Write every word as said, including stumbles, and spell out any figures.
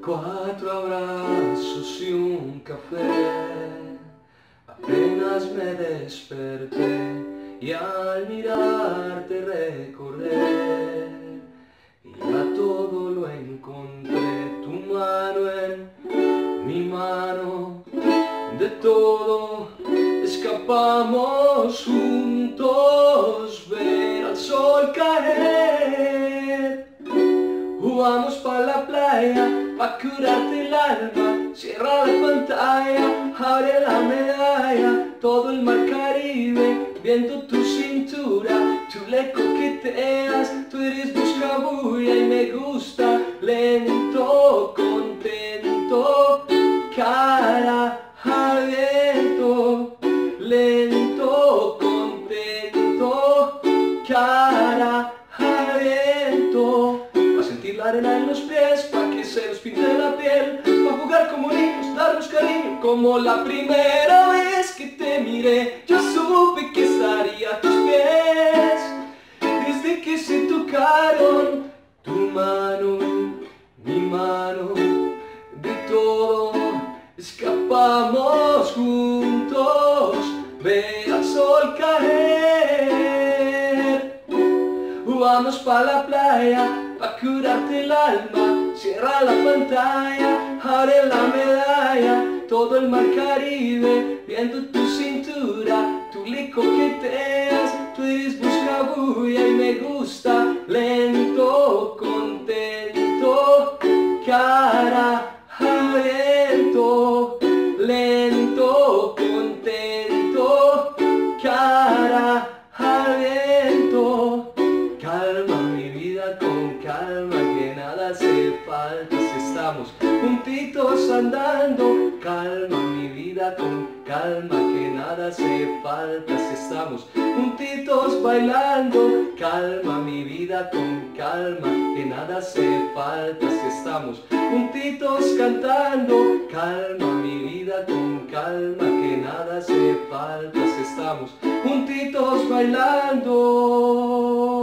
Cuatro abrazos y un café, apenas me desperté y al mirarte recordé y ya todo lo encontré, tu mano en mi mano, de todo escapamos juntos, ver al sol caer. Vamos pa' la playa, pa' curarte el alma, cierra la pantalla, abre la medalla, todo el mar Caribe, viendo tu cintura, tú le coqueteas, tú eres buscabulla y me gusta, lento, contento, cara al viento, lento, contento, cara al viento. Sentir la arena en los pies, pa' que se nos pinte la piel, pa' jugar como niños, darnos cariño como la primera vez que te miré. Yo supe que estaría a tus pies, desde que se tocaron tu mano, mi mano, de todo escapamos juntos, ver al sol caer. Vamos pa' la playa, pa' curarte el alma, cierra la pantalla, abre la medalla, todo el mar Caribe, viendo tu cintura, tú le coqueteas, tú eres buscabulla y me gusta, lento, contento, cara al viento, lento, contento, cara al viento. Calma mi vida con calma, que nada hace falta si estamos juntitos andando. Calma mi vida con calma, que nada hace falta si estamos juntitos bailando. Calma mi vida con calma, que nada hace falta si estamos juntitos cantando. Calma mi vida con calma, que nada hace falta si estamos juntitos bailando.